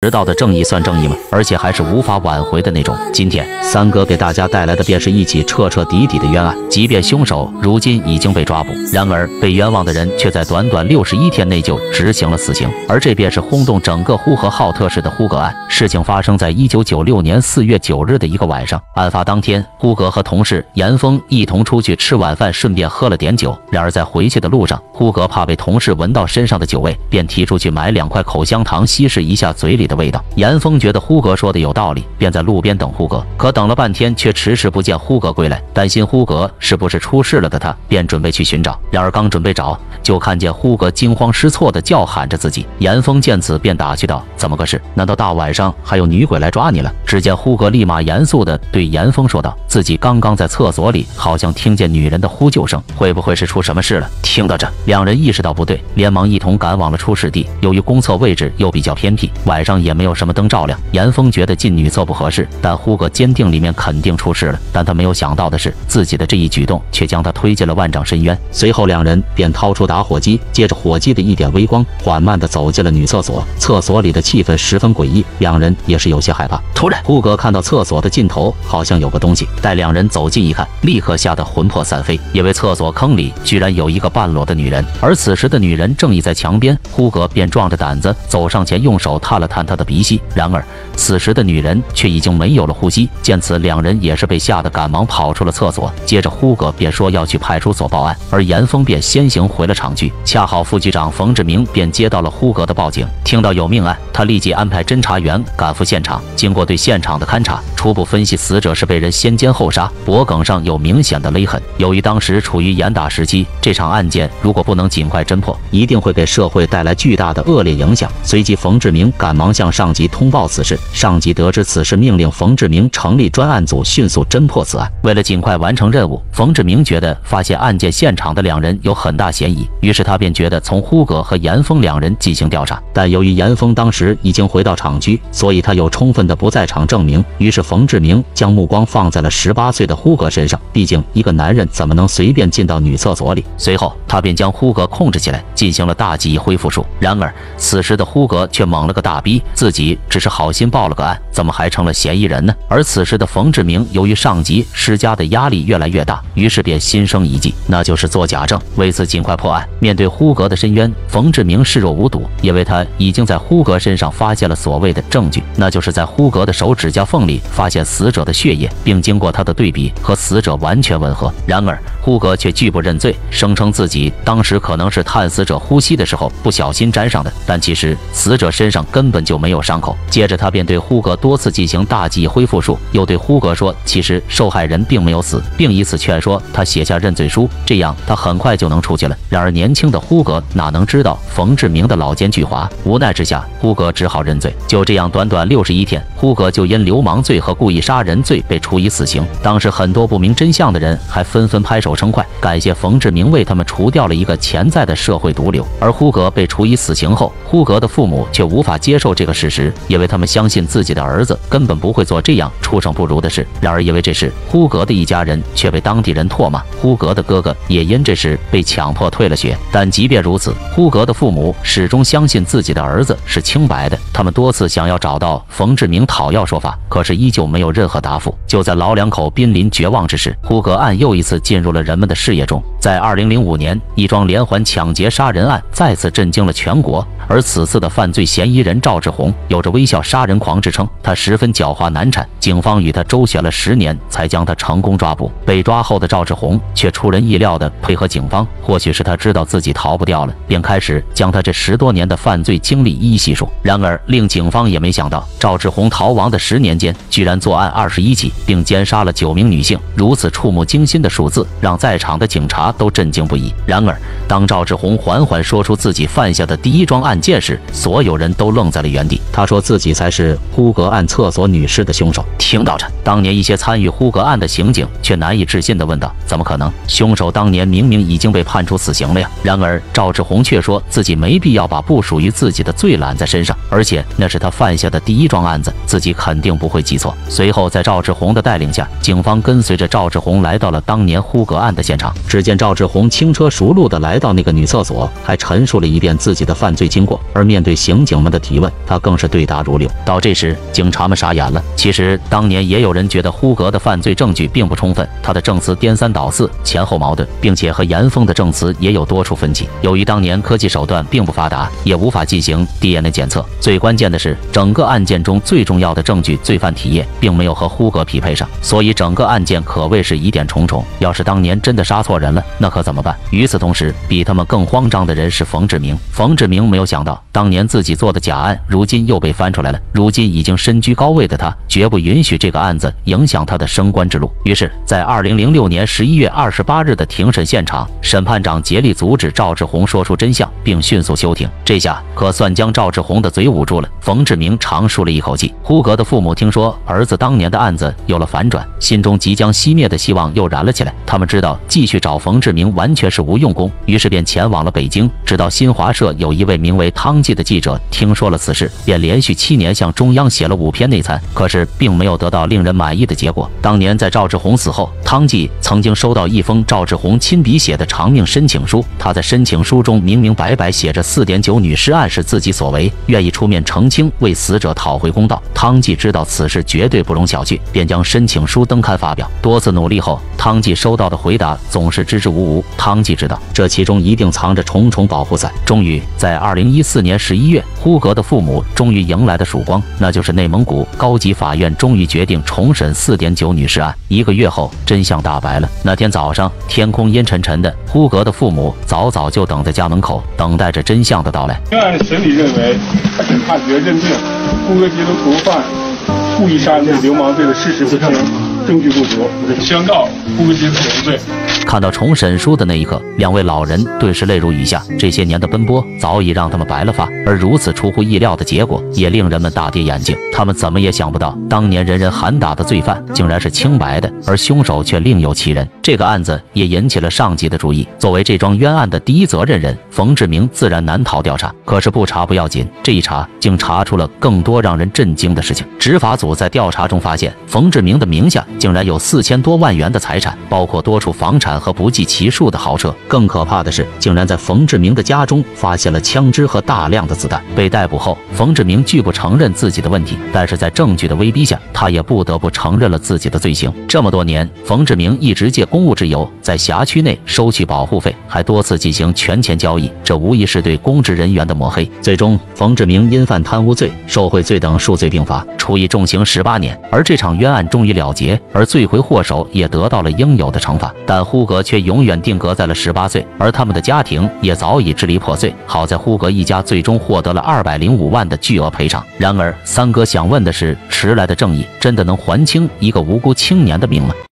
迟到的正义算正义吗？而且还是无法挽回的那种。今天三哥给大家带来的便是一起彻彻底底的冤案。即便凶手如今已经被抓捕，然而被冤枉的人却在短短61天内就执行了死刑。而这便是轰动整个呼和浩特市的呼格案。事情发生在1996年4月9日的一个晚上。案发当天，呼格和同事严峰一同出去吃晚饭，顺便喝了点酒。然而在回去的路上，呼格怕被同事闻到身上的酒味，便提出去买2块口香糖稀释一下嘴里的味道。严峰觉得呼格说的有道理，便在路边等呼格。可等了半天，却迟迟不见呼格归来。担心呼格是不是出事了的他，便准备去寻找。然而刚准备找，就看见呼格惊慌失措地叫喊着自己。严峰见此便打趣道：“怎么个事？难道大晚上还有女鬼来抓你了？”只见呼格立马严肃地对严峰说道：“自己刚刚在厕所里，好像听见女人的呼救声，会不会是出什么事了？”听到这，两人意识到不对，连忙一同赶往了出事地。由于公厕位置又比较偏僻，晚上也没有什么灯照亮，严峰觉得进女厕不合适，但呼格坚定里面肯定出事了。但他没有想到的是，自己的这一举动却将他推进了万丈深渊。随后两人便掏出打火机，借着火机的一点微光，缓慢地走进了女厕所。厕所里的气氛十分诡异，两人也是有些害怕。突然，呼格看到厕所的尽头好像有个东西，待两人走近一看，立刻吓得魂魄散飞，因为厕所坑里居然有一个半裸的女人，而此时的女人正倚在墙边。呼格便壮着胆子走上前，用手探了探她的鼻息，然而此时的女人却已经没有了呼吸。见此，两人也是被吓得赶忙跑出了厕所。接着呼格便说要去派出所报案，而严峰便先行回了厂区。恰好副局长冯志明便接到了呼格的报警，听到有命案，他立即安排侦查员赶赴现场。经过对现场的勘查，初步分析死者是被人先奸后杀，脖颈上有明显的勒痕。由于当时处于严打时期，这场案件如果不能尽快侦破，一定会给社会带来巨大的恶劣影响。随即冯志明赶忙向上级通报此事，上级得知此事，命令冯志明成立专案组，迅速侦破此案。为了尽快完成任务，冯志明觉得发现案件现场的两人有很大嫌疑，于是他便觉得从呼格和严峰两人进行调查。但由于严峰当时已经回到厂区，所以他有充分的不在场证明。于是冯志明将目光放在了18岁的呼格身上，毕竟一个男人怎么能随便进到女厕所里？随后他便将呼格控制起来，进行了大记忆恢复术。然而此时的呼格却懵了个大逼，自己只是好心报了个案，怎么还成了嫌疑人呢？而此时的冯志明由于上级施加的压力越来越大，于是便心生一计，那就是做假证。为此尽快破案，面对呼格的深渊，冯志明视若无睹，因为他已经在呼格身上发现了所谓的证据，那就是在呼格的手指甲缝里发现死者的血液，并经过他的对比和死者完全吻合。然而呼格却拒不认罪，声称自己当时可能是探死者呼吸的时候不小心沾上的，但其实死者身上根本就没有伤口。接着他便对呼格多次进行大记忆恢复术，又对呼格说其实受害人并没有死，并以此劝说他写下认罪书，这样他很快就能出去了。然而年轻的呼格哪能知道冯志明的老奸巨猾，无奈之下呼格只好认罪。就这样短短61天，呼格就因流氓罪和故意杀人罪被处以死刑。当时很多不明真相的人还纷纷拍手称快，感谢冯志明为他们除掉了一个潜在的社会毒瘤。而呼格被处以死刑后，呼格的父母却无法接受这个事实，因为他们相信自己的儿子根本不会做这样畜生不如的事。然而因为这事，呼格的一家人却被当地人唾骂，呼格的哥哥也因这事被强迫退了学。但即便如此，呼格的父母始终相信自己的儿子是清白的，他们多次想要找到冯志明讨要说法，可是依旧没有任何答复。就在老两口濒临绝望之时，呼格案又一次进入了人们的视野中。在2005年，一桩连环抢劫杀人案再次震惊了全国，而此次的犯罪嫌疑人赵志红有着微笑杀人狂之称，他十分狡猾难缠，警方与他周旋了10年才将他成功抓捕。被抓后的赵志红却出人意料地配合警方，或许是他知道自己逃不掉了，便开始将他这10多年的犯罪经历一一细数。然而令警方也没想到，赵志红逃亡的10年间居然作案21起，并奸杀了9名女性，如此触目惊心的数字让在场的警察都震惊不已。然而当赵志红缓缓说出自己犯下的第一桩案件时，所有人都愣在了原地。他说自己才是是呼格案厕所女尸的凶手。听到这，当年一些参与呼格案的刑警却难以置信地问道：“怎么可能？凶手当年明明已经被判处死刑了呀！”然而赵志红却说自己没必要把不属于自己的罪揽在身上，而且那是他犯下的第一桩案子，自己肯定不会记错。随后在赵志红的带领下，警方跟随着赵志红来到了当年呼格案的现场。只见赵志红轻车熟路地来到那个女厕所，还陈述了一遍自己的犯罪经过。而面对刑警们的提问，他更是对答如流。到这时，警察们傻眼了。其实当年也有人觉得呼格的犯罪证据并不充分，他的证词颠三倒四，前后矛盾，并且和严峰的证词也有多处分歧。由于当年科技手段并不发达，也无法进行 DNA 检测，最关键的是整个案件中最重要的证据罪犯体液并没有和呼格匹配上，所以整个案件可谓是疑点重重。要是当年真的杀错人了，那可怎么办？与此同时，比他们更慌张的人是冯志明。冯志明没有想到，当年自己做的假案如今又被翻出来了。如今已经身居高位的他，绝不允许这个案子影响他的升官之路。于是，在2006年11月28日的庭审现场，审判长竭力阻止赵志红说出真相，并迅速休庭。这下可算将赵志红的嘴捂住了。冯志明长舒了一口气。呼格的父母听说儿子当年的案子有了反转，心中即将熄灭的希望又燃了起来。他们知道继续找冯志明完全是无用功，于是便前往了北京。直到新华社有一位名为汤季的记者听说了此事，便连续7年向中央写了5篇内参，可是并没有得到令人满意的结果。当年在赵志红死后，汤季曾经收到一封赵志红亲笔写的偿命申请书，他在申请书中明明白白写着4.9女尸案是自己所为，愿意出面澄清，为死者讨回公道。汤季知道此事绝对不容小觑，便将申请书登刊发表。多次努力后，汤季收到的回答总是支支吾吾。汤季知道这其中一定藏着重重保护伞。终于在2014年11月，呼格的父母终于迎来的曙光，那就是内蒙古高级法院终于决定重审4.9女尸案。1个月后，真相大白了。那天早上，天空阴沉沉的，呼格的父母早就等在家门口，等待着真相的到来。 本案审理认为，审判局认定呼格杰族毒贩故意杀人流氓罪的事实不清，证据不足，宣告呼格杰族无罪。 看到重审书的那一刻，2位老人顿时泪如雨下。这些年的奔波早已让他们白了发，而如此出乎意料的结果也令人们大跌眼镜。他们怎么也想不到，当年人人喊打的罪犯竟然是清白的，而凶手却另有其人。这个案子也引起了上级的注意。作为这桩冤案的第一责任人，冯志明自然难逃调查。可是不查不要紧，这一查竟查出了更多让人震惊的事情。执法组在调查中发现，冯志明的名下竟然有4000多万元的财产，包括多处房产和不计其数的豪车。更可怕的是，竟然在冯志明的家中发现了枪支和大量的子弹。被逮捕后，冯志明拒不承认自己的问题，但是在证据的威逼下，他也不得不承认了自己的罪行。这么多年，冯志明一直借公务之由在辖区内收取保护费，还多次进行权钱交易，这无疑是对公职人员的抹黑。最终，冯志明因犯贪污罪、受贿罪等数罪并罚，处以重刑18年。而这场冤案终于了结，而罪魁祸首也得到了应有的惩罚。但呼格却永远定格在了18岁，而他们的家庭也早已支离破碎。好在呼格一家最终获得了205万的巨额赔偿。然而，三哥想问的是，迟来的正义真的能还清一个无辜青年的命吗？